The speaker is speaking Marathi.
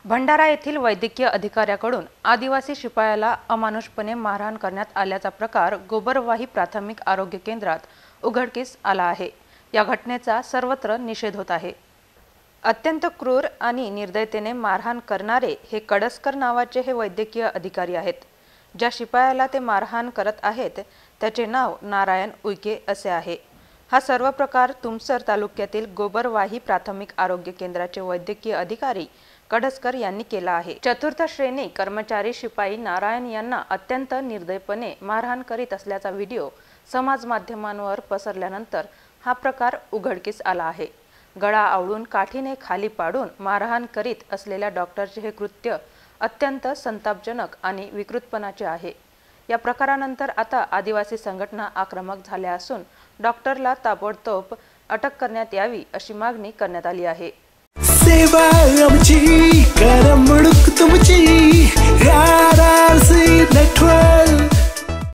भंडारा येथील वैद्यकीय अधिकाऱ्याकडून आदिवासी शिपायाला अमानुषपणे मारहाण करण्यात आल्याचा प्रकार गोबरवाही प्राथमिक आरोग्य केंद्रात उघडकीस आला आहे। या घटनेचा सर्वत्र निषेध होत आहे। अत्यंत क्रूर आणि निर्दयतेने मारहाण करणारे हे कडसकर नावाचे हे वैद्यकीय अधिकारी आहेत। ज्या शिपायाला ते मारहाण करत आहेत त्याचे नाव नारायण उईके असे आहे। हा सर्व प्रकार तुमसर तालुक्यातील गोबरवाही प्राथमिक आरोग्य केंद्राचे वैद्यकीय अधिकारी कडसकर यांनी केला आहे। चतुर्थ श्रेणी कर्मचारी शिपाई नारायण यांना अत्यंत निर्दयपणे मारहाण करीत असल्याचा व्हिडिओ समाज माध्यमांवर पसरल्यानंतर हा प्रकार उघडकीस आला आहे। गळा आवळून काठीने खाली पाडून मारहाण करीत असलेल्या डॉक्टरचे हे कृत्य अत्यंत संतापजनक आणि विकृतपणाचे आहे। या प्रकारानंतर आता आदिवासी संघटना आक्रमक झाल्या असून डॉक्टरला ताबडतोब अटक करण्यात यावी अशी मागणी करण्यात आली आहे। सेवा आमची करम